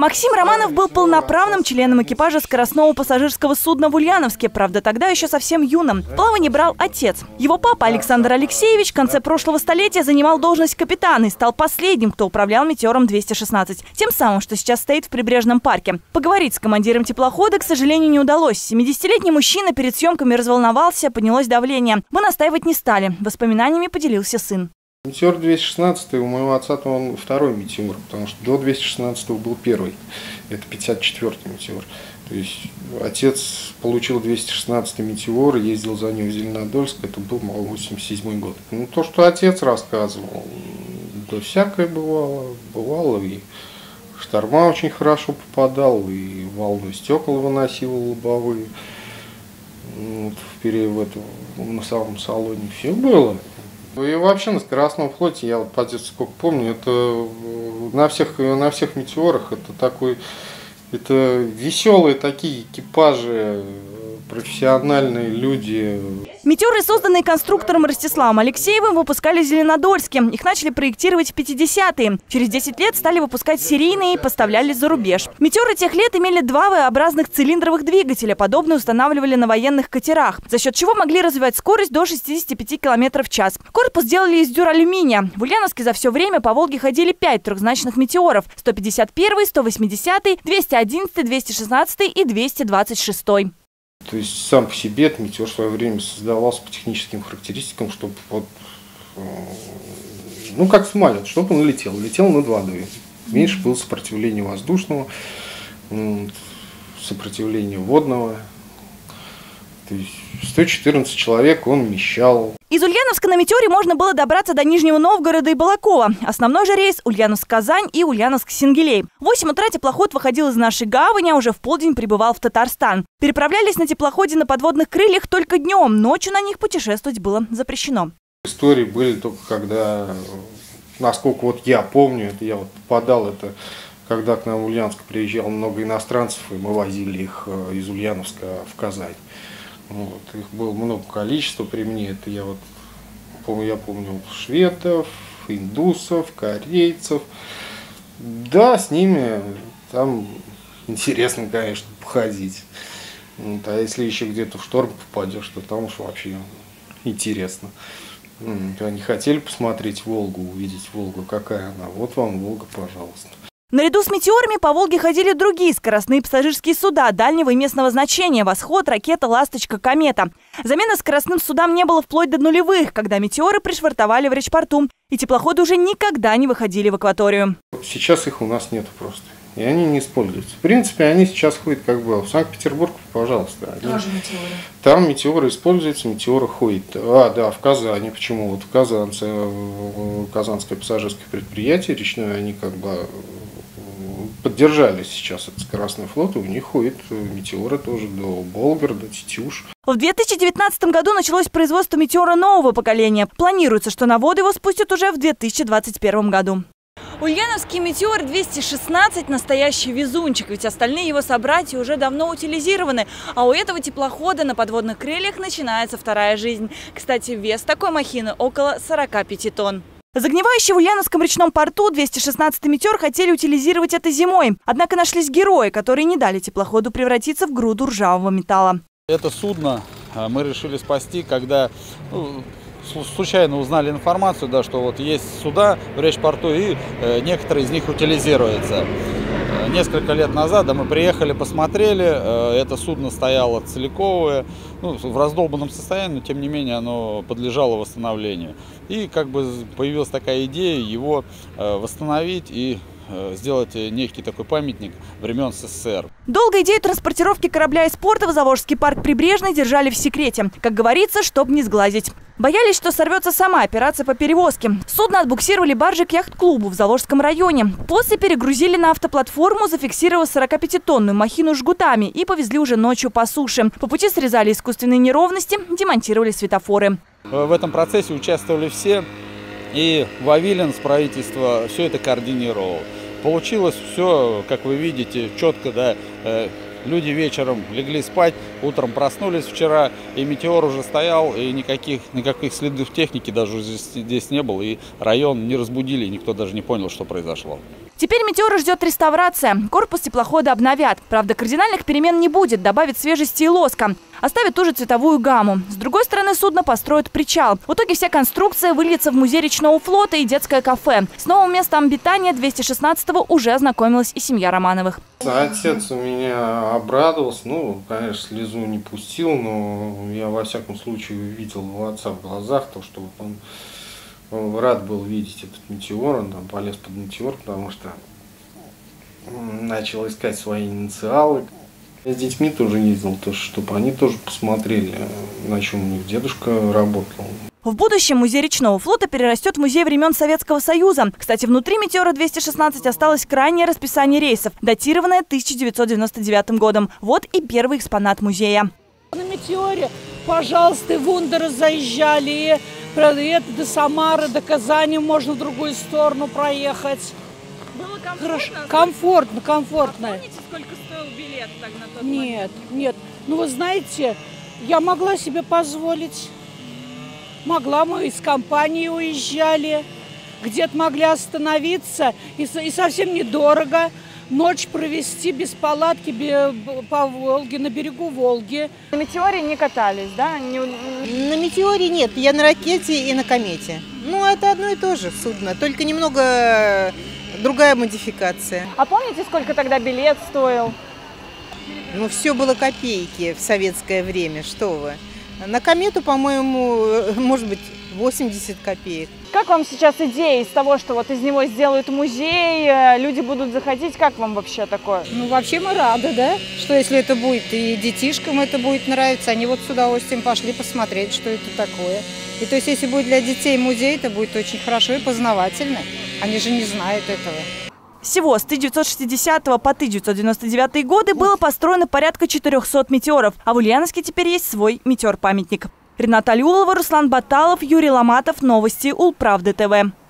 Максим Романов был полноправным членом экипажа скоростного пассажирского судна в Ульяновске, правда, тогда еще совсем юным. Плавание брал отец. Его папа Александр Алексеевич в конце прошлого столетия занимал должность капитана и стал последним, кто управлял «Метеором-216», тем самым, что сейчас стоит в прибрежном парке. Поговорить с командиром теплохода, к сожалению, не удалось. 70-летний мужчина перед съемками разволновался, поднялось давление. Мы настаивать не стали. Воспоминаниями поделился сын. «Метеор-216» у моего отца он второй «Метеор», потому что до 216-го был первый. Это 54-й «Метеор». То есть отец получил 216-й «Метеор», ездил за ним в Зеленодольск, это был 87-й год. Ну, то, что отец рассказывал, да всякое бывало. Бывало и шторма очень хорошо попадал, и волну стекол выносил лобовые. Вот, в носовом салоне все было. И вообще на скоростном флоте, я вот по детству сколько помню, это на всех «Метеорах» это веселые такие экипажи, профессиональные люди. «Метеоры», созданные конструктором Ростиславом Алексеевым, выпускали в Зеленодольске. Их начали проектировать в 50-е. Через 10 лет стали выпускать серийные и поставляли за рубеж. «Метеоры» тех лет имели два V-образных цилиндровых двигателя, подобные устанавливали на военных катерах, за счет чего могли развивать скорость до 65 км в час. Корпус сделали из дюралюминия. В Ульяновске за все время по Волге ходили 5 трехзначных «Метеоров» – 151, 180, 211, 216 и 226. То есть сам по себе этот «Метеор» в свое время создавался по техническим характеристикам, чтобы вот, ну как самолет, чтобы он летел над водой. Меньше было сопротивления воздушного, сопротивления водного. То есть 114 человек он вмещал. Из Ульяновска на «Метеоре» можно было добраться до Нижнего Новгорода и Балакова. Основной же рейс – Ульяновск-Казань и Ульяновск-Сенгилей. В 8 утра теплоход выходил из нашей гавани, а уже в полдень прибывал в Татарстан. Переправлялись на теплоходе на подводных крыльях только днем, ночью на них путешествовать было запрещено. Истории были только когда, насколько вот я помню, это я вот попадал, это когда к нам в Ульяновск приезжало много иностранцев, и мы возили их из Ульяновска в Казань. Вот. Их было много количества при мне. Это я помню шведов, индусов, корейцев. Да, с ними там интересно, конечно, походить. Вот. А если еще где-то в шторм попадешь, то там уж вообще интересно. Они хотели посмотреть Волгу, увидеть Волгу, какая она. Вот вам Волга, пожалуйста. Наряду с «Метеорами» по Волге ходили другие скоростные пассажирские суда дальнего и местного значения – «Восход», «Ракета», «Ласточка», «Комета». Замены скоростным судам не было вплоть до нулевых, когда «Метеоры» пришвартовали в речпорту, и теплоходы уже никогда не выходили в акваторию. Сейчас их у нас нет просто, и они не используются. В принципе, они сейчас ходят как бы в Санкт-Петербург, пожалуйста. Тоже «Метеоры». Там «Метеоры» используются, «Метеоры» ходят. А, да, в Казани. Почему? Вот в Казанское пассажирское предприятие речное, они как бы поддержали сейчас этот скоростной флот, и у них ходят «Метеоры» тоже до Болграда, Тетюш. В 2019 году началось производство «Метеора» нового поколения. Планируется, что на воду его спустят уже в 2021 году. Ульяновский «Метеор-216» – настоящий везунчик, ведь остальные его собратья уже давно утилизированы. А у этого теплохода на подводных крыльях начинается вторая жизнь. Кстати, вес такой махины около 45 тонн. Загнивающий в Ульяновском речном порту 216-й «Метеор» хотели утилизировать это зимой. Однако нашлись герои, которые не дали теплоходу превратиться в груду ржавого металла. Это судно мы решили спасти, когда случайно узнали информацию, да, что вот есть суда в речпорту, и некоторые из них утилизируются. Несколько лет назад мы приехали, посмотрели, это судно стояло целиковое, в раздолбанном состоянии, но тем не менее оно подлежало восстановлению. И как бы появилась такая идея его восстановить и сделать некий такой памятник времен СССР. Долго идею транспортировки корабля из порта в Заволжский парк Прибрежный держали в секрете. Как говорится, чтоб не сглазить. Боялись, что сорвется сама операция по перевозке. Судно отбуксировали баржей к яхт-клубу в Заволжском районе. После перегрузили на автоплатформу, зафиксировав 45-тонную махину жгутами, и повезли уже ночью по суше. По пути срезали искусственные неровности, демонтировали светофоры. В этом процессе участвовали все. И Вавилинс, правительство, все это координировало. Получилось все, как вы видите, четко, да. Люди вечером легли спать, утром проснулись вчера, и «Метеор» уже стоял, и никаких следов техники даже здесь не было. И район не разбудили, никто даже не понял, что произошло. Теперь метеора ждет реставрация. Корпус теплохода обновят. Правда, кардинальных перемен не будет, добавят свежести и лоска. Оставят ту же цветовую гамму. С другой стороны судна построят причал. В итоге вся конструкция выльется в музей речного флота и детское кафе. С новым местом обитания 216-го уже ознакомилась и семья Романовых. Отец у меня обрадовался, конечно, слезу не пустил, но я во всяком случае увидел у отца в глазах то, что он рад был видеть этот метеор, он там полез под метеор, потому что начал искать свои инициалы. Я с детьми тоже ездил, чтобы они тоже посмотрели, на чем у них дедушка работал. В будущем музей речного флота перерастет в музей времен Советского Союза. Кстати, внутри метеора-216 осталось крайнее расписание рейсов, датированное 1999 годом. Вот и первый экспонат музея. На метеоре, пожалуйста, в Ундеры заезжали, до Самары, до Казани можно в другую сторону проехать. Было комфортно? Комфортно. А помните, сколько стоил билет тогда на тот момент? Нет. Вы знаете, я могла себе позволить. Мы из компании уезжали, где-то могли остановиться, и совсем недорого. Ночь провести без палатки по Волге, на берегу Волги. На метеоре не катались, да? На метеоре нет, я на ракете и на комете. Это одно и то же судно, только немного другая модификация. А помните, сколько тогда билет стоил? Все было копейки в советское время, что вы. На комету, по-моему, может быть, 80 копеек. Как вам сейчас идея из того, что из него сделают музей, люди будут заходить? Как вам вообще такое? Вообще мы рады, да, что если это будет и детишкам это будет нравиться, они с удовольствием пошли посмотреть, что это такое. И то есть, если будет для детей музей, это будет очень хорошо и познавательно. Они же не знают этого. Всего с 1960 по 1999 годы было построено порядка 400 метеоров, а в Ульяновске теперь есть свой метеор-памятник. Рената Алиулова, Руслан Баталов, Юрий Ломатов. Новости Улправды ТВ.